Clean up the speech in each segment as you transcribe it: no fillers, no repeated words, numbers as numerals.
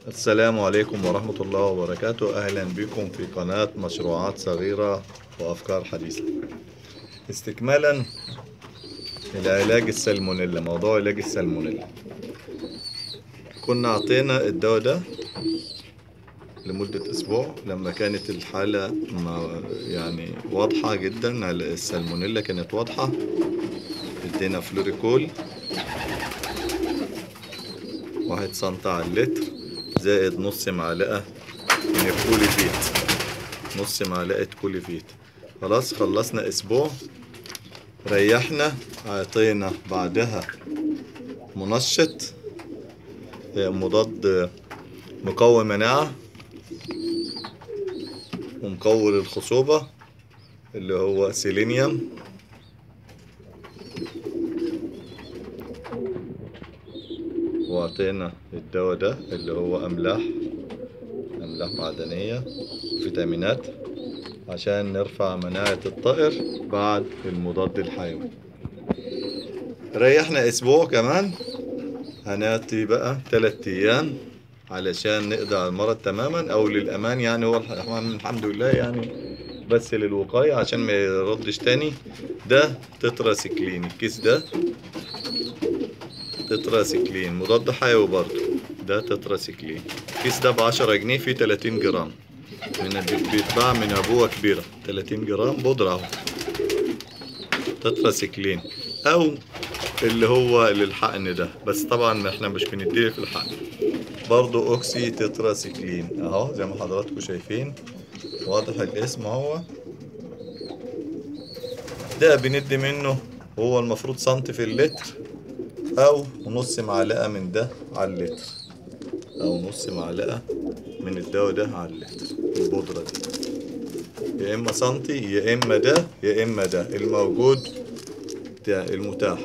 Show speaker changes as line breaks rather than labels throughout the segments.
السلام عليكم ورحمة الله وبركاته. أهلا بكم في قناة مشروعات صغيرة وأفكار حديثة. استكمالا العلاج السالمونيلا، موضوع علاج السالمونيلا. كنا عطينا الدواء ده لمدة أسبوع لما كانت الحالة يعني واضحة جدا، السالمونيلا كانت واضحة. ادينا فلوريكول 1 سنتي على اللتر زائد نص معلقة من الكوليفيت، نص معلقة كوليفيت. خلاص خلصنا أسبوع، ريحنا، عطينا بعدها منشط مضاد مقوي مناعة ومقوي للخصوبة اللي هو سيلينيوم، وعطينا الدواء ده اللي هو أملاح معدنية، فيتامينات عشان نرفع مناعة الطائر بعد المضاد الحيوي. ريحنا أسبوع كمان، هنعطي بقى 3 أيام علشان نقضي على المرض تماما او للامان. يعني هو الحمد لله يعني بس للوقاية عشان ما يردش تاني. ده تتراسيكلين، الكيس ده تتراسيكلين مضاد حيوي برضه، ده تتراسيكلين. الكيس ده ب10 جنيه، فيه 30 جرام، بيتباع من عبوة كبيرة، 30 جرام بودرة اهو تتراسيكلين. او اللي هو للحقن ده، بس طبعا احنا مش بنديه في الحقن. برضو اوكسي تتراسيكلين اهو زي ما حضراتكم شايفين، واضح الاسم اهو. ده بندي منه، هو المفروض سنتي في اللتر، او نص معلقة من ده على اللتر، او نص معلقة من الدواء ده على اللتر البودرة دي، يا اما سنتي يا اما ده يا اما ده الموجود ده المتاح.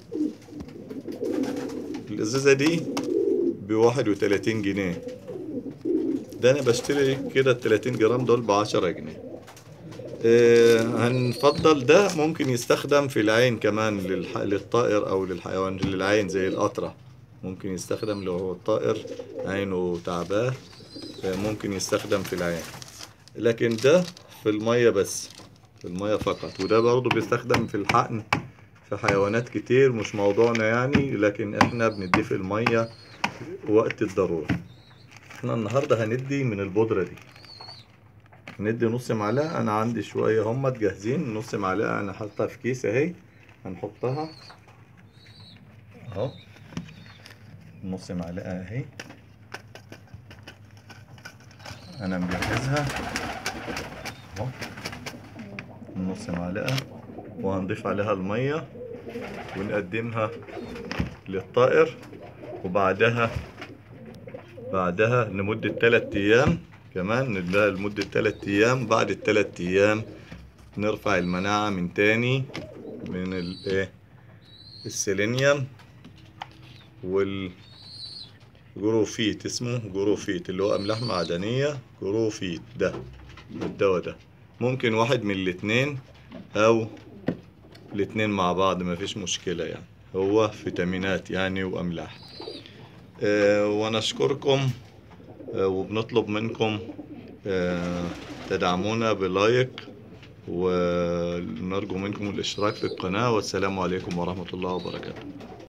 الازازة دي ب31 جنيه، ده انا بشتري كده 30 جرام دول ب10 جنيه. هنفضل ده ممكن يستخدم في العين كمان للطائر او للحيوان، للعين زي القطرة ممكن يستخدم لو هو الطائر عينه تعباه، ممكن يستخدم في العين. لكن ده في المية بس، في المية فقط. وده برضو بيستخدم في الحقن في حيوانات كتير، مش موضوعنا يعني، لكن احنا بنديه في المية وقت الضرورة. احنا النهاردة هندي من البودرة دي، ندي نص معلقة. انا عندي شوية هم جاهزين، نص معلقة انا حاطها في كيس اهي، هنحطها اهو نص معلقة اهي، انا مجهزها اهو نص معلقة، وهنضيف عليها المية ونقدمها للطائر. وبعدها لمدة 3 ايام كمان، نديها لمدة 3 ايام. بعد ال3 ايام نرفع المناعة من تاني من السيلينيوم والجروفيت، اسمه جروفيت اللي هو أملاح معدنية. جروفيت ده الدواء ده ممكن واحد من الاتنين أو الاتنين مع بعض، مفيش مشكلة يعني، هو فيتامينات يعني وأملاح. ونشكركم وبنطلب منكم تدعمونا بلايك، ونرجو منكم الاشتراك في القناة. والسلام عليكم ورحمة الله وبركاته.